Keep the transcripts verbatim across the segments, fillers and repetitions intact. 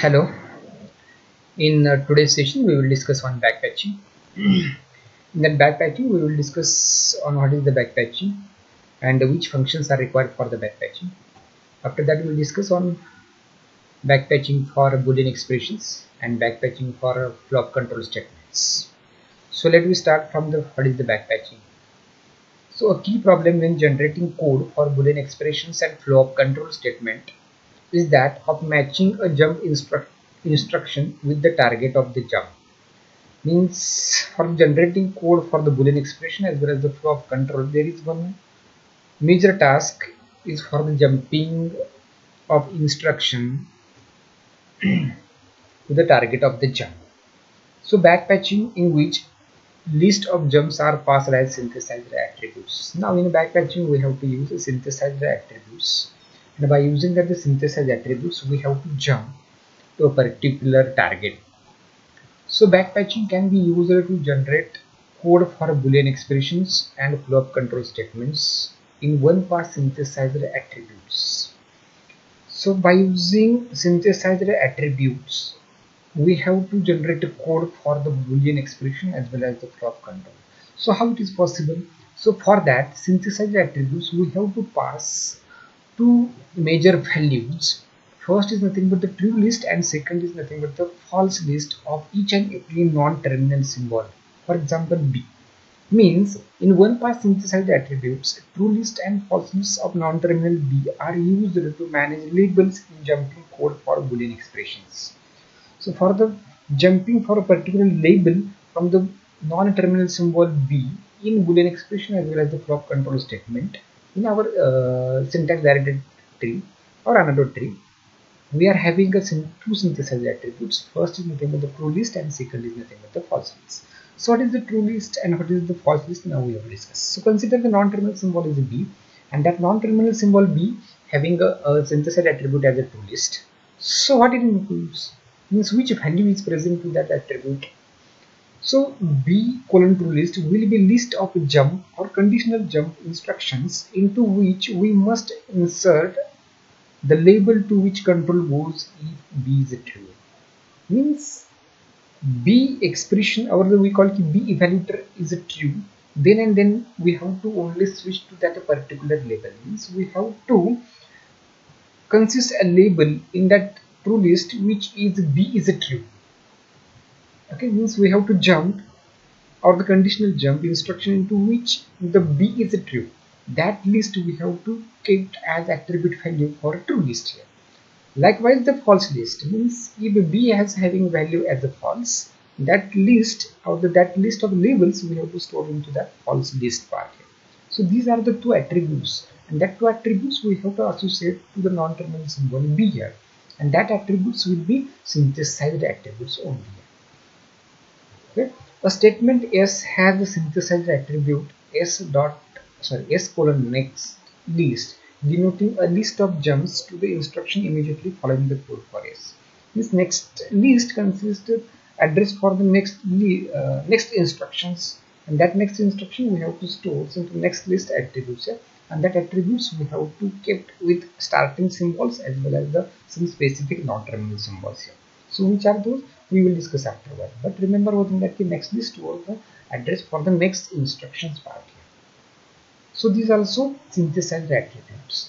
Hello. In uh, today's session, we will discuss on backpatching. In that backpatching, we will discuss on what is the backpatching and which functions are required for the backpatching. After that, we will discuss on backpatching for Boolean expressions and backpatching for uh, flop control statements. So let me start from the what is the backpatching. So a key problem when generating code for Boolean expressions and flop control statement is that of matching a jump instru instruction with the target of the jump. Means for generating code for the Boolean expression as well as the flow of control, there is one major task is for the jumping of instruction to the target of the jump. So backpatching, in which list of jumps are passed as synthesizer attributes. Now in backpatching we have to use a synthesizer attributes, and by using that the synthesizer attributes we have to jump to a particular target. So backpatching can be used to generate code for Boolean expressions and flop control statements in one pass synthesizer attributes. So by using synthesizer attributes, we have to generate a code for the Boolean expression as well as the flop control. So how it is possible? So for that synthesizer attributes, we have to pass two major values. First is nothing but the true list, and second is nothing but the false list of each and every non-terminal symbol. For example, B means in one pass synthesizer attributes, true list and false list of non-terminal B are used to manage labels in jumping code for Boolean expressions. So for the jumping for a particular label from the non-terminal symbol B in Boolean expression as well as the flop control statement in our uh, syntax directed tree or another tree, we are having a two synthesizer attributes. First is nothing but the true list and second is nothing but the false list. So what is the true list and what is the false list? Now we have discussed. So consider the non-terminal symbol is a B, and that non-terminal symbol B having a, a synthesizer attribute as a true list. So what it includes means which value is present to that attribute. So B colon true list will be list of jump or conditional jump instructions into which we must insert the label to which control goes if B is true. Means B expression or the we call it B evaluator is true, then and then we have to only switch to that particular label. Means we have to consist a label in that true list which is B is true. Okay, means we have to jump or the conditional jump instruction into which the B is true. That list we have to keep as attribute value for a true list here. Likewise, the false list means if B has having value as a false, that list or the, that list of labels we have to store into that false list part here. So these are the two attributes, and that two attributes we have to associate to the non-terminal symbol B here, and that attributes will be synthesized attributes only. Okay. A statement S has a synthesized attribute S dot sorry S colon next list, denoting a list of jumps to the instruction immediately following the code for S. This next list consists of address for the next uh, next instructions, and that next instruction we have to store into next list attributes here, and that attributes we have to keep with starting symbols as well as the some specific non-terminal symbols here. So which are those we will discuss afterward. But remember what in that the next list was the address for the next instructions part here. So these are also synthesized attributes.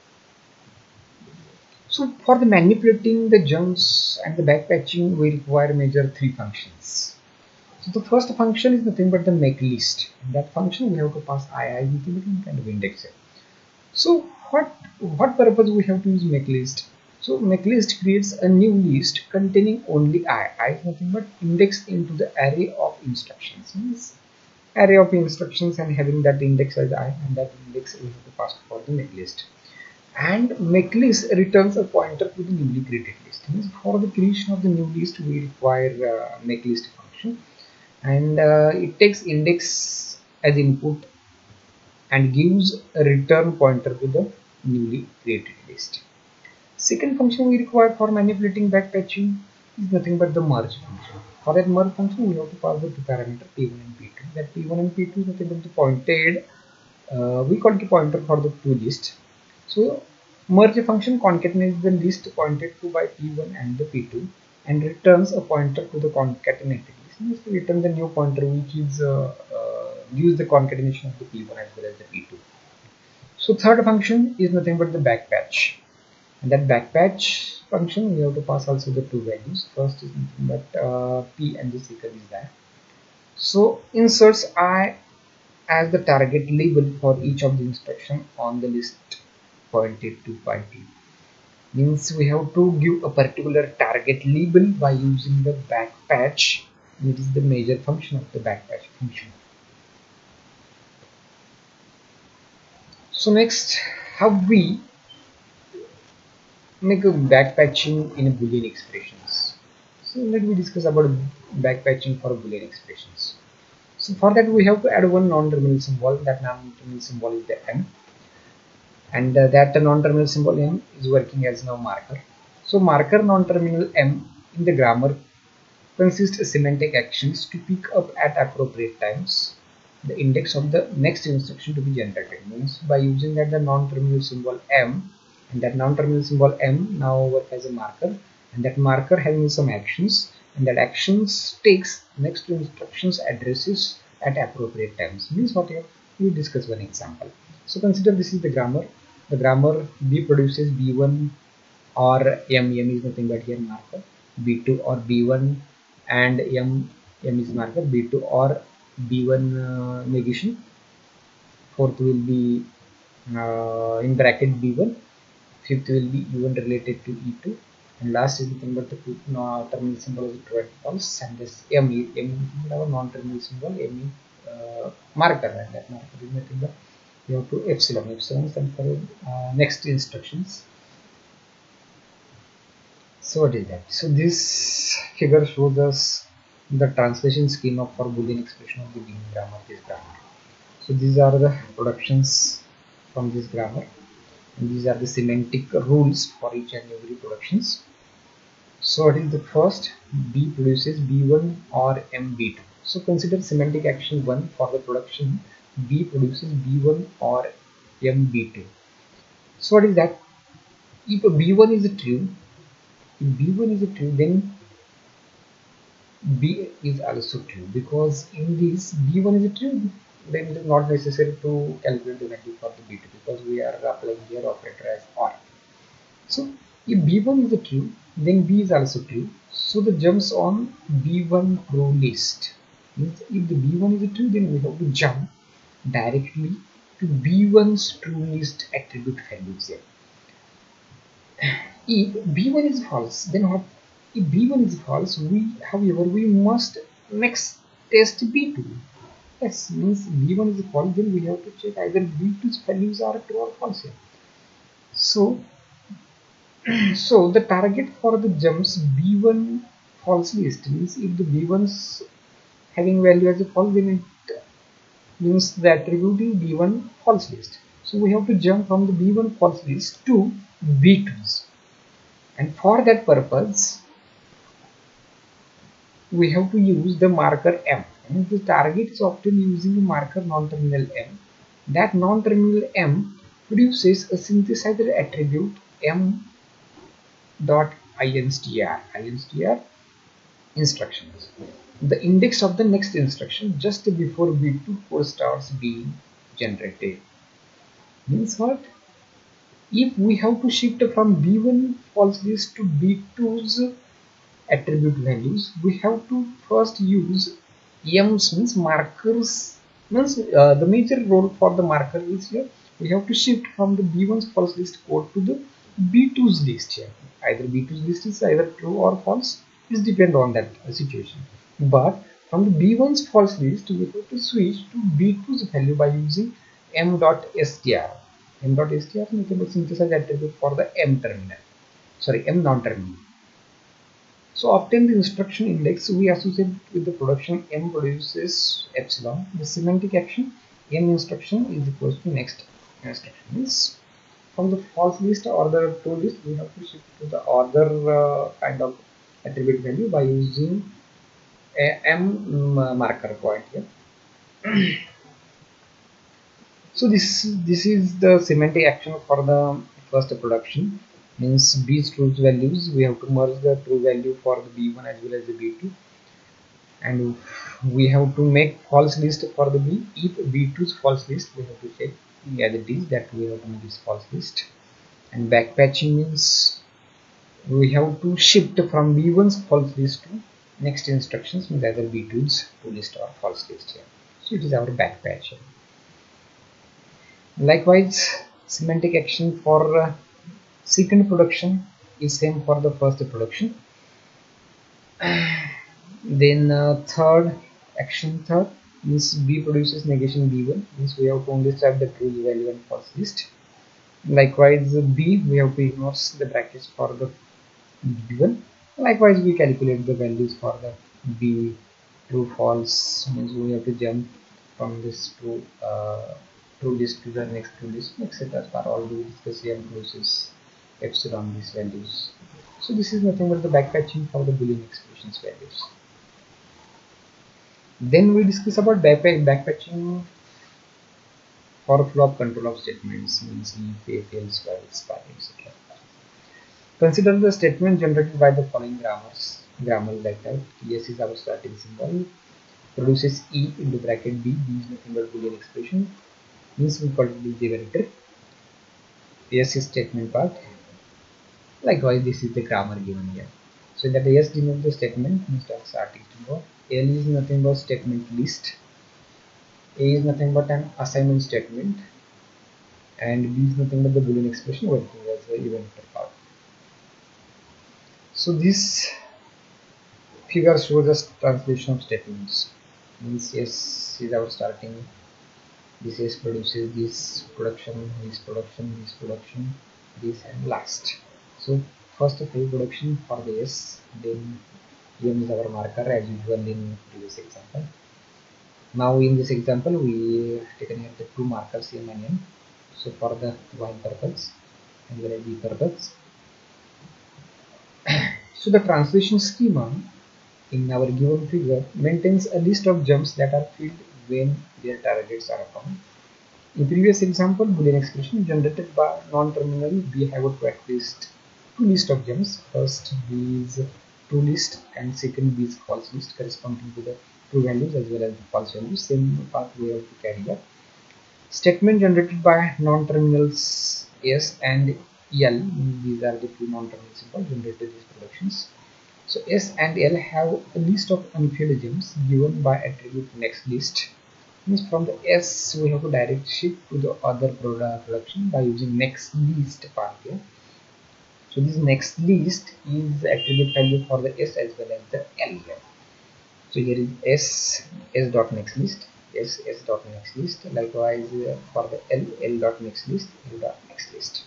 So for the manipulating the jumps and the backpatching, we require major three functions. So the first function is nothing but the make list. In that function we have to pass I, I, kind of index here. So what what purpose we have to use make list? So make list creates a new list containing only I. I is nothing but index into the array of instructions. Means array of instructions and having that index as I, and that index we have to pass for the make list. And make list returns a pointer to the newly created list. Means for the creation of the new list we require uh, make list function, and uh, it takes index as input and gives a return pointer to the newly created list. Second function we require for manipulating backpatching is nothing but the merge function. For that merge function we have to pass the two parameters P one and P two. That P one and P two is nothing but the pointed uh, we call it a pointer for the two list. So Merge function concatenates the list pointed to by P one and the P two and returns a pointer to the concatenated list. Means to return the new pointer which is uh, uh, gives the concatenation of the P one as well as the P two. So third function is nothing but the backpatch. And that backpatch function we have to pass also the two values. First is nothing but uh, P and the second is that. So inserts I as the target label for each of the instruction on the list pointed to by P. Means we have to give a particular target label by using the backpatch, which is the major function of the backpatch function. So next, how we make a backpatching in a Boolean expressions. So let me discuss about backpatching for Boolean expressions. So for that we have to add one non-terminal symbol. That non-terminal symbol is the M, and uh, that non-terminal symbol M is working as now marker. So marker non-terminal M in the grammar consists of semantic actions to pick up at appropriate times the index of the next instruction to be generated. Means by using that the non-terminal symbol M, and that non-terminal symbol M now work as a marker, and that marker having some actions, and that actions takes next instructions addresses at appropriate times. Means what here we discuss one example. So consider this is the grammar. The grammar B produces B one or M. M is nothing but here marker. B two or B one and M. M is marker. B two or B one uh, negation. Fourth will be uh, in bracket B one. Fifth will be E one related to E two. And last is nothing but the uh, terminal symbol is true and false. And this M is M is our non-terminal symbol. M is uh, marker, and that marker is nothing but you have to epsilon. Epsilon stands for uh, next instructions. So what is that? So this figure shows us the translation schema for Boolean expression of the given grammar, this grammar. So these are the productions from this grammar, and these are the semantic rules for each and every productions. So what is the first? B produces B one or M B two. So consider semantic action one for the production B produces B one or M B two. So what is that? If B one is true, if B one is true, then B is also true, because in this B one is true, then it is not necessary to calculate the value for the B two, because we are applying here operator as OR. So if B one is true, then B is also true. So the jumps on B one row list means if the B one is true, then we have to jump directly to B one's true list attribute values here. If B one is false, then what? If B one is false, we however we must next test B two. Yes, means B one is false, then we have to check either B two's values are true or false here. So, so the target for the jumps B one false list means if the B one's having value as a false, then it means the attribute is B one false list. So we have to jump from the B one false list to B two's, and for that purpose we have to use the marker M. And the target is often using the marker non-terminal M. That non-terminal M produces a synthesizer attribute M dot instr instr instructions, the index of the next instruction just before B two code starts being generated. Means what? If we have to shift from B one false list to B two's attribute values, we have to first use M's, means markers, means uh, the major role for the marker is here we have to shift from the B one's false list code to the B two's list here. Either B two's list is either true or false, it depends on that uh, situation. But from the B one's false list we have to switch to B two's value by using M.str. M.str is nothing but synthesize attribute for the M terminal, sorry M non-terminal. So obtain the instruction index we associate with the production M produces epsilon. The semantic action M instruction is equals to next instruction. Means from the false list or the true list we have to shift to the other uh, kind of attribute value by using a M marker point here. So this this is the semantic action for the first production, means B's true values. We have to merge the true value for the B one as well as the B two, and we have to make false list for the B. If B two is false list, we have to check as it is that we have to make this false list. And backpatching means we have to shift from B one's false list to next instructions, means either B two's true list or false list here. So it is our backpatch. Likewise, semantic action for uh, second production is same for the first production. Then uh, third action third means B produces negation B one, means we have to only type the true value and false list. Likewise, B we have to ignore the brackets for the B one. Likewise, we calculate the values for the B true false, means we have to jump from this to uh, true list to the next true list, etc. For all we discuss here process epsilon these values. So this is nothing but the backpatching for the Boolean expressions values. Then we discuss about backpatching for flow of control of statements, means if, else, while, while, et cetera. Consider the statement generated by the following grammars. Grammar like that. Yes is our starting symbol. Produces E into bracket B. B is nothing but Boolean expression. Means we call it the vector. Yes is statement part. Likewise, this is the grammar given here. So that yes denotes the statement, means the starting symbol. L is nothing but statement list. A is nothing but an assignment statement, and B is nothing but the Boolean expression working as the event part. So this figure shows us translation of statements. Means yes is our starting. This is produces this production, this production, this production, this and last. So first of all production for the S, then M is our marker as usual in previous example. Now in this example we have taken here the two markers M and N. So for the while purpose and the B purpose. So the translation schema in our given figure maintains a list of jumps that are filled when their targets are found. In previous example, Boolean expression generated by non-terminal B have to at least two list of jumps. First B is true list and second B is false list corresponding to the true values as well as the false values. Same path we have to carry up. Statement generated by non-terminals S and L, these are the two non-terminal symbols generated these productions. So S and L have a list of unfilled jumps given by attribute next list. Means from the S we have to direct shift to the other product production by using next list part here. So this next list is the attribute value for the S as well as the L here. So here is S, S dot next list, S, S dot next list. Likewise uh, for the L, L dot next list, L dot next list.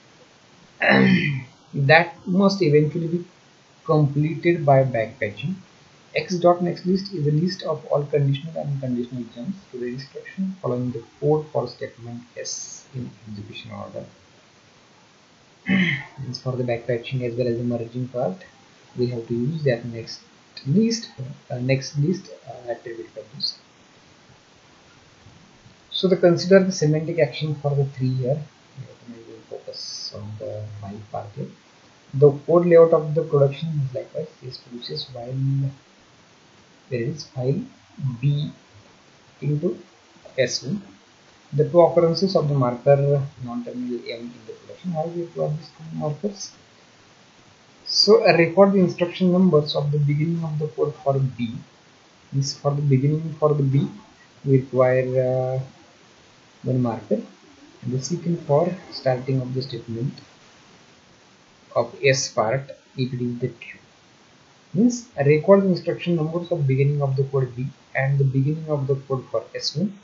That must eventually be completed by backpatching. X dot next list is a list of all conditional and conditional jumps to the instruction following the code for statement S in execution order. As for the backpatching as well as the merging part, we have to use that next list, uh, next list uh, attribute values. So the consider the semantic action for the three here. We will focus on the while part here. The code layout of the production is likewise is produces while there is file B into S one. The two occurrences of the marker non-terminal M in the production. How do you plot these two markers? So I record the instruction numbers of the beginning of the code for B. This for the beginning for the B we require uh, one marker, and the second for starting of the statement of S part if it is the true. Means I record the instruction numbers of beginning of the code B and the beginning of the code for S one.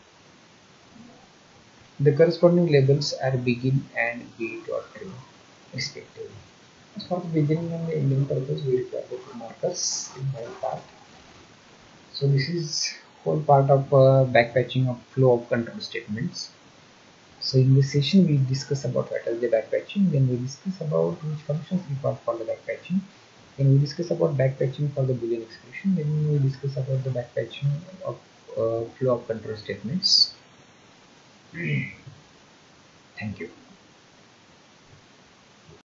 The corresponding labels are begin and B dot true respectively. As for the beginning and the ending purpose, we require the two markers in while part. So this is whole part of uh, backpatching of flow of control statements. So in this session we discuss about what is the backpatching, then we discuss about which functions required for the backpatching, then we discuss about backpatching for the Boolean expression, then we discuss about the backpatching of uh, flow of control statements. Thank you.